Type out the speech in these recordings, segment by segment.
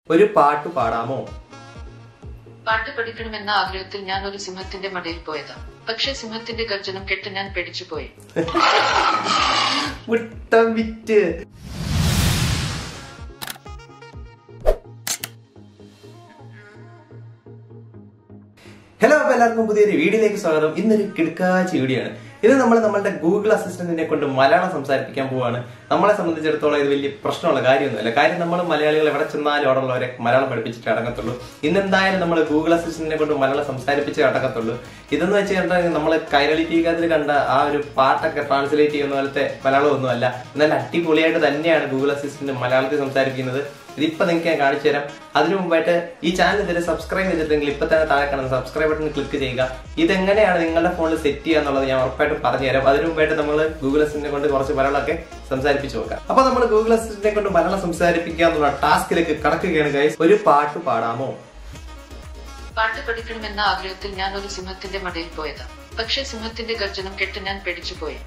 ഒരു പാട്ട് പാടാമോ? പാട്ട് പഠിക്കണമെന്ന ആഗ്രഹത്തിൽ ഞാൻ ഒരു സിംഹത്തിന്റെ മടയിൽ പോയതാ. പക്ഷെ സിംഹത്തിന്റെ ഗർജനം കേട്ട് ഞാൻ പേടിച്ചുപോയി. ഹലോ, അപ്പൊ എല്ലാവർക്കും പുതിയൊരു വീഡിയോയിലേക്ക് സ്വാഗതം. ഇന്നൊരു കിടക്കാച്ച വീഡിയോ ആണ്. ഇത് നമ്മൾ നമ്മളുടെ ഗൂഗിൾ അസിസ്റ്റന്റിനെ കൊണ്ട് മലയാളം സംസാരിപ്പിക്കാൻ പോവാണ്. നമ്മളെ സംബന്ധിച്ചിടത്തോളം ഇത് വലിയ പ്രശ്നമുള്ള കാര്യമൊന്നുമില്ല. കാര്യം നമ്മൾ മലയാളികൾ എവിടെ ചെന്നാലും അവിടെ ഉള്ളവരെ മലയാളം പഠിപ്പിച്ചിട്ട് അടങ്ങത്തുള്ളൂ. ഇന്നെന്തായാലും നമ്മൾ ഗൂഗിൾ അസിസ്റ്റന്റിനെ കൊണ്ട് മലയാളം സംസാരിപ്പിച്ച് അടങ്ങത്തുള്ളൂ. ഇതെന്ന് വെച്ച് കഴിഞ്ഞാൽ നമ്മൾ കൈരളി ടീക്കാത്തിൽ കണ്ട ആ ഒരു പാട്ടൊക്കെ ട്രാൻസ്ലേറ്റ് ചെയ്യുന്ന പോലത്തെ മലയാളം ഒന്നുമല്ല. എന്നാൽ അടിപൊളിയായിട്ട് തന്നെയാണ് ഗൂഗിൾ അസിസ്റ്റന്റ് മലയാളത്തിൽ സംസാരിക്കുന്നത്. ഇതിപ്പോ നിങ്ങൾക്ക് ഞാൻ കാണിച്ചു തരാം. അതിനു മുമ്പായിട്ട് ഈ ചാനൽ ഇതിൽ സബ്സ്ക്രൈബ് ചെയ്തിട്ടുണ്ടെങ്കിൽ ഇപ്പൊ തന്നെ താഴെ കാണുന്ന സബ്സ്ക്രൈബ് ബട്ടൺ ക്ലിക്ക് ചെയ്യുക. ഇതെങ്ങനെയാണ് നിങ്ങളുടെ ഫോണിൽ സെറ്റ് ചെയ്യുക എന്നുള്ളത് ഞാൻ ഉറപ്പായിട്ടും പറഞ്ഞുതരാം. അതിനു മുമ്പായിട്ട് നമ്മൾ ഗൂഗിൾ അസിസ്റ്റന്റിനെ കൊണ്ട് കുറച്ച് മലയാളമൊക്കെ സംസാരിപ്പിച്ചു നോക്കാം. അപ്പൊ നമ്മൾ ഗൂഗിൾ അസിസ്റ്റന്റിനെ കൊണ്ട് മലയാളം സംസാരിപ്പിക്കുക എന്നുള്ള ടാസ്കിലേക്ക് കടക്കുകയാണ് ഗൈസ്. ഒരു പാട്ട് പാടാമോ? പാട്ട് പഠിക്കണമെന്ന ആഗ്രഹത്തിൽ ഞാൻ ഒരു സിംഹത്തിന്റെ മടയിൽ പോയതാ. പക്ഷെ സിംഹത്തിന്റെ ഗർജനം കേട്ട് ഞാൻ പേടിച്ചുപോയി.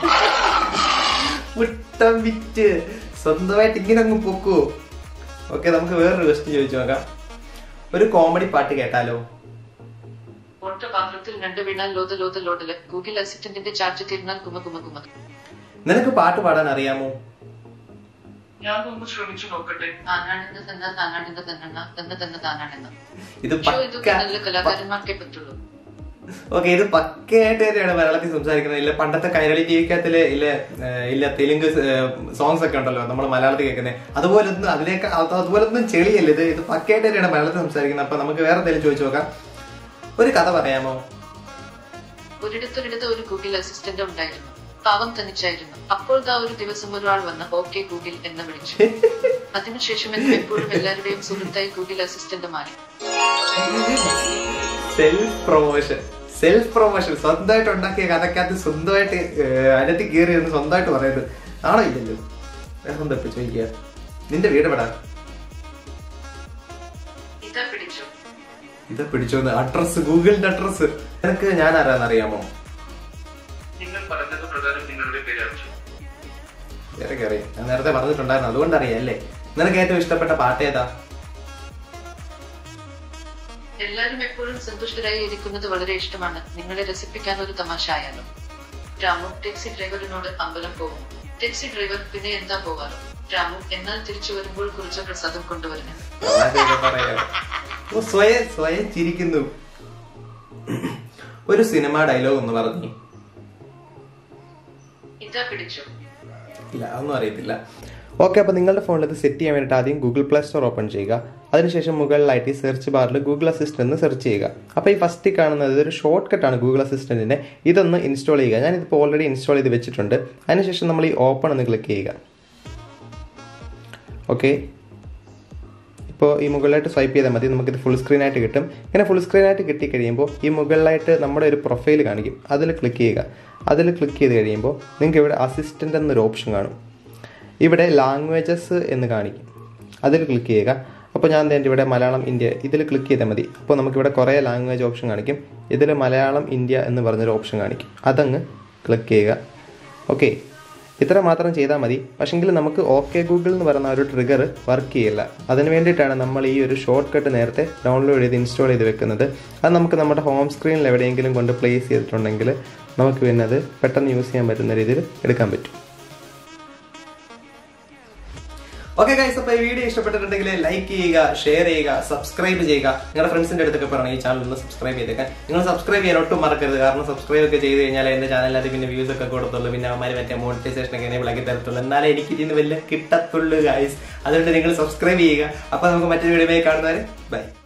സ്വന്തമായിട്ട് ഇങ്ങനെ അങ്ങ് പൊക്കുവോ? ഓക്കെ, നമുക്ക് വേറൊരു ക്വസ്റ്റ്യൻ ചോദിച്ചു നോക്കാം. ഒരു കോമഡി പാട്ട് കേട്ടാലോ? പാത്രത്തിൽ രണ്ട് വീണാൽ ലോത ലോത ലോടല്, ഗൂഗിൾ അസിസ്റ്റന്റിന്റെ ചാർജ് തീർന്നാൽ കുമ കുമ കുമ. നിനക്ക് പാട്ട് പാടാൻ അറിയാമോ? ഞാൻ ഒന്ന് ശ്രമിച്ചു നോക്കട്ടെ. താനാണെന്ന് തന്നെ താനാണെന്ന് തന്നെ തന്നെ തന്നെ താനാണെന്ന്. ഇത് നല്ല കലാകാരന്മാർക്കേ പറ്റുള്ളൂ. ഓക്കെ, ഇത് പക്കയായിട്ട് തന്നെയാണ് മലയാളത്തിൽ സംസാരിക്കുന്നത്. ഇല്ല പണ്ടത്തെ കൈരളി ടിവിക്കകത്തില് ഇല്ല തെലുങ്ക് സോങ്സ് ഒക്കെ ഉണ്ടല്ലോ നമ്മൾ മലയാളത്തിൽ കേൾക്കുന്നത്. അതുപോലൊന്നും ചെളിയല്ല ഇത്. ഇത് പക്കയായിട്ട് തന്നെയാണ് മലയാളത്തിൽ സംസാരിക്കുന്നത്. അപ്പൊ നമുക്ക് വേറെ എന്തെങ്കിലും ചോദിച്ചു നോക്കാം. ഒരു കഥ പറയാമോ? ഒരിടത്തൊരിടത്ത് ഒരു ഗൂഗിൾ അസിസ്റ്റന്റ് ഉണ്ടായിരുന്നു. പാവം തനിച്ചായിരുന്നു. അപ്പോൾ ഒരു ദിവസം ഒരാൾ വന്ന് ഓക്കെ ഗൂഗിൾ എന്ന് വിളിച്ചു. അതിനുശേഷം എപ്പോഴും എല്ലാവരുടെയും സുഹൃത്തായി ഗൂഗിൾ അസിസ്റ്റന്റ് മാറി. സെൽഫ് പ്രൊമോഷൻ സ്വന്തമായിട്ട് ഉണ്ടാക്കിയ കഥക്കകത്ത് സ്വന്തമായിട്ട് അതിനകത്ത് കയറി എന്ന് സ്വന്തമായിട്ട് പറയുന്നത് ആണോ? ഇല്ലല്ലോ. എന്താ ചോദിക്കുക? നിന്റെ വീട് എവിടാ? ഇതാ പിടിച്ചോന്ന് അഡ്രസ്, ഗൂഗിളിന്റെ അഡ്രസ്. നിനക്ക് ഞാൻ ആരാന്ന് അറിയാമോ? അറിയാം, ഞാൻ നേരത്തെ പറഞ്ഞിട്ടുണ്ടായിരുന്നു, അതുകൊണ്ട് അറിയാം അല്ലേ. നിനക്ക് ഏറ്റവും ഇഷ്ടപ്പെട്ട പാട്ട് ഏതാ? എല്ലാരും എപ്പോഴും സന്തുഷ്ടരായി ഇരിക്കുന്നത് വളരെ ഇഷ്ടമാണ്. നിങ്ങളെ രസിപ്പിക്കാൻ ഒരു തമാശ ആയാലോ. രാമു ടാക്സി ഡ്രൈവറിനോട് അമ്പലം പോകും. ടാക്സി ഡ്രൈവർ പിന്നെ എന്താ പോകാറോ? രാമു എന്നാൽ തിരിച്ചു വരുമ്പോൾ കുറിച്ച പ്രസാദം കൊണ്ടുവരണം. സ്വയം ചിരിക്കുന്നു. ഒരു സിനിമ ഡയലോഗ് ഒന്ന് പറഞ്ഞു. ഇതാ പിടിച്ചോ? ഇല്ല, അതൊന്നും അറിയത്തില്ല. ഓക്കെ, അപ്പൊ നിങ്ങളുടെ ഫോണിൽ ഇത് സെറ്റ് ചെയ്യാൻ വേണ്ടിയിട്ട് ആദ്യം ഗൂഗിൾ പ്ലേ സ്റ്റോർ ഓപ്പൺ ചെയ്യുക. അതിനുശേഷം മുകളിലായിട്ട് സെർച്ച് ബാറിൽ ഗൂഗിൾ അസിസ്റ്റന്റ് എന്ന് സെർച്ച് ചെയ്യുക. അപ്പോൾ ഈ ഫസ്റ്റ് കാണുന്നത് ഇതൊരു ഷോർട്ട് കട്ടാണ് ഗൂഗിൾ അസിസ്റ്റന്റിന്റെ. ഇതൊന്ന് ഇൻസ്റ്റാൾ ചെയ്യുക. ഞാനിതിപ്പോൾ ഓൾറെഡി ഇൻസ്റ്റാൾ ചെയ്ത് വെച്ചിട്ടുണ്ട്. അതിനുശേഷം നമ്മൾ ഈ ഓപ്പൺ എന്ന് ക്ലിക്ക് ചെയ്യുക. ഓക്കെ, ഇപ്പോൾ ഈ മുകളിലായിട്ട് സ്വൈപ്പ് ചെയ്താൽ മതി. നമുക്കിത് ഫുൾ സ്ക്രീനായിട്ട് കിട്ടും. ഇങ്ങനെ ഫുൾ സ്ക്രീനായിട്ട് കിട്ടിക്കഴിയുമ്പോൾ ഈ മുകളിലായിട്ട് നമ്മുടെ ഒരു പ്രൊഫൈൽ കാണിക്കും. അതിൽ ക്ലിക്ക് ചെയ്യുക. അതിൽ ക്ലിക്ക് ചെയ്ത് കഴിയുമ്പോൾ നിങ്ങൾക്ക് ഇവിടെ അസിസ്റ്റൻ്റ് എന്നൊരു ഓപ്ഷൻ കാണും. ഇവിടെ ലാംഗ്വേജസ് എന്ന് കാണിക്കും. അതിൽ ക്ലിക്ക് ചെയ്യുക. അപ്പോൾ ഞാൻ എൻ്റെ ഇവിടെ മലയാളം ഇന്ത്യ ഇതിൽ ക്ലിക്ക് ചെയ്താൽ മതി. അപ്പോൾ നമുക്കിവിടെ കുറേ ലാംഗ്വേജ് ഓപ്ഷൻ കാണിക്കും. ഇതിൽ മലയാളം ഇന്ത്യ എന്ന് പറഞ്ഞൊരു ഓപ്ഷൻ കാണിക്കും. അതങ്ങ് ക്ലിക്ക് ചെയ്യുക. ഓക്കെ, ഇത്ര മാത്രം ചെയ്താൽ മതി. പക്ഷെങ്കിൽ നമുക്ക് ഓക്കെ ഗൂഗിൾ എന്ന് പറയുന്ന ഒരു ട്രിഗർ വർക്ക് ചെയ്യില്ല. അതിന് വേണ്ടിയിട്ടാണ് നമ്മൾ ഈ ഒരു ഷോർട്ട് കട്ട് നേരത്തെ ഡൗൺലോഡ് ചെയ്ത് ഇൻസ്റ്റാൾ ചെയ്ത് വെക്കുന്നത്. അത് നമുക്ക് നമ്മുടെ ഹോം സ്ക്രീനിൽ എവിടെയെങ്കിലും കൊണ്ട് പ്ലേസ് ചെയ്തിട്ടുണ്ടെങ്കിൽ നമുക്ക് പിന്നെ അത് പെട്ടെന്ന് യൂസ് ചെയ്യാൻ പറ്റുന്ന രീതിയിൽ എടുക്കാൻ പറ്റും. ഓക്കെ ഗൈസ്, അപ്പോൾ ഈ വീഡിയോ ഇഷ്ടപ്പെട്ടിട്ടുണ്ടെങ്കിൽ ലൈക്ക് ചെയ്യുക, ഷെയർ ചെയ്യുക, സബ്സ്ക്രൈബ് ചെയ്യുക. നിങ്ങളുടെ ഫ്രണ്ട്സിന്റെ അടുത്തൊക്കെ പറയണം ഈ ചാനൽ ഒന്ന് സബ്സ്ക്രൈബ് ചെയ്തേക്കാൻ. നിങ്ങൾ സബ്സ്ക്രൈബ് ചെയ്യാൻ ഒട്ടും മറക്കരുത്. കാരണം സബ്സ്ക്രൈബ് ഒക്കെ ചെയ്ത് കഴിഞ്ഞാൽ എൻ്റെ ചാനലിൽ പിന്നെ വ്യൂസ് ഒക്കെ കൊടുത്തുള്ളൂ. പിന്നെ അവന്മാർ മറ്റേ മോണിറ്റൈസേഷൻ ഒക്കെ എനേബിൾ ആക്കി തരത്തുള്ളൂ. എന്നാലേ എനിക്ക് ഇതിന് വലിയ കിട്ടത്തുള്ളൂ ഗൈസ്. അതുകൊണ്ട് നിങ്ങൾ സബ്സ്ക്രൈബ് ചെയ്യുക. അപ്പോൾ നമുക്ക് മറ്റൊരു വീഡിയോ കാണുന്നവരെ ബൈ.